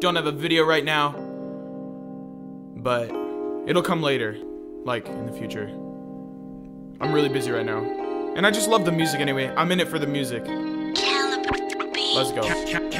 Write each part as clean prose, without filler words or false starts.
don't have a video right now, but it'll come later, like in the future. I'm really busy right now, and I just love the music anyway. I'm in it for the music. Let's go.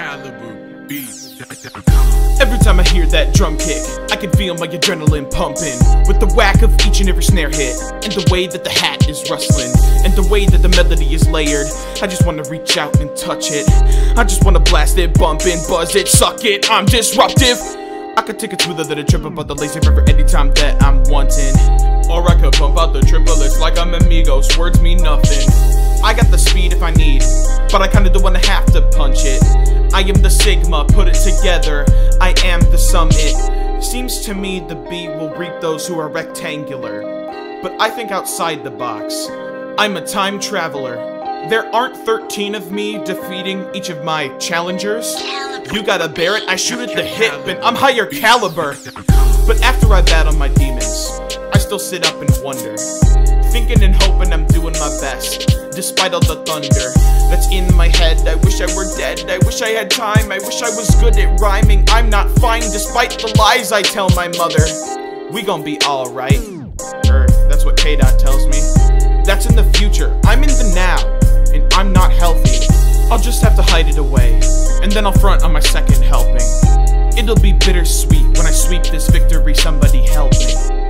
Every time I hear that drum kick, I can feel my adrenaline pumping, with the whack of each and every snare hit, and the way that the hat is rustling, and the way that the melody is layered. I just wanna reach out and touch it. I just wanna blast it, bump it, buzz it, suck it. I'm disruptive. I could take it smoother than a trip about the lazy river anytime that I'm wanting. Or I could pump out the triplets like I'm Migos. Words mean nothing. I got the speed if I need, but I kinda don't wanna have to punch it. I am the Sigma, put it together, I am the summit. Seems to me the beat will reap those who are rectangular, but I think outside the box. I'm a time traveler. There aren't 13 of me defeating each of my challengers. You gotta bear it, I shoot at the hip and I'm higher caliber. But after I battle my demons, I still sit up and wonder, thinking and hoping I'm doing my best, despite all the thunder that's in my head. I wish I were dead, I wish I had time, I wish I was good at rhyming. I'm not fine despite the lies I tell my mother. We gon' be alright, or that's what K-Dot tells me. That's in the future, I'm in the now, and I'm not healthy. I'll just have to hide it away, and then I'll front on my second helping. It'll be bittersweet when I sweep this victory, somebody help me.